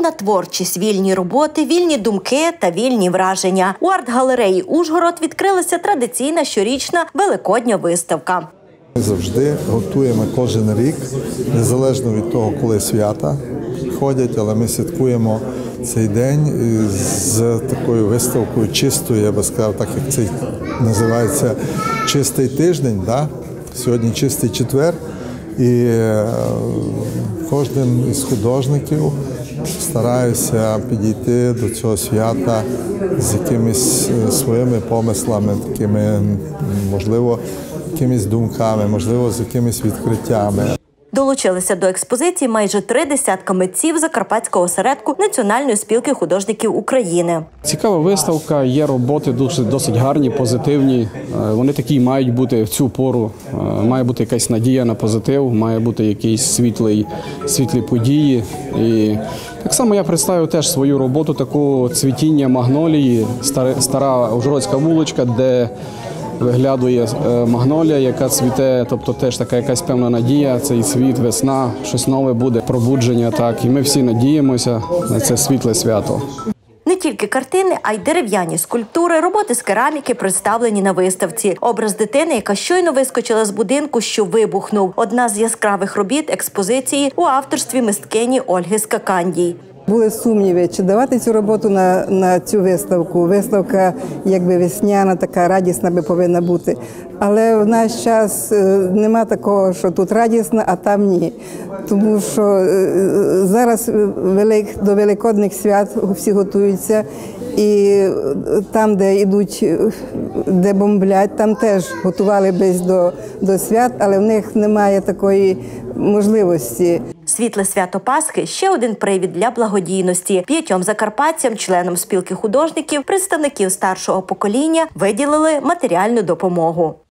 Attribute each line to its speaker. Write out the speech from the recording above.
Speaker 1: Вільна творчість, вільні роботи, вільні думки та вільні враження. У арт-галереї «Ужгород» відкрилася традиційна щорічна Великодня виставка.
Speaker 2: Ми завжди готуємо кожен рік, незалежно від того, коли свята ходять, але ми святкуємо цей день з такою виставкою чистою, я би сказав, так як це називається чистий тиждень, да? Сьогодні чистий четвер, і кожен із художників стараюся підійти до цього свята з якимись своїми помислами, такими, можливо, якимись думками, можливо, з якимись відкриттями.
Speaker 1: Долучилися до експозиції майже 30 митців Закарпатського осередку Національної спілки художників України.
Speaker 3: Цікава виставка, є роботи досить гарні, позитивні. Вони такі мають бути в цю пору. Має бути якась надія на позитив, має бути якісь світлі події. І так само я представив теж свою роботу, таку цвітіння магнолії, стара ужгородська вуличка, де виглядує магнолія, яка цвіте, тобто теж така якась певна надія, цей світ, весна, щось нове буде, пробудження, так. І ми всі надіємося на це світле свято.
Speaker 1: Не тільки картини, а й дерев'яні скульптури, роботи з кераміки представлені на виставці. Образ дитини, яка щойно вискочила з будинку, що вибухнув. Одна з яскравих робіт експозиції у авторстві мисткині Ольги Скакандій.
Speaker 4: Були сумніви, чи давати цю роботу на цю виставку. Виставка якби весняна, така радісна би повинна бути. Але в наш час нема такого, що тут радісно, а там ні. Тому що зараз до Великодних свят всі готуються. І там, де йдуть, де бомблять, там теж готували десь до свят, але в них немає такої можливості.
Speaker 1: Світле свято Пасхи – ще один привід для благодійності. 5 закарпатцям, членам спілки художників, представників старшого покоління виділили матеріальну допомогу.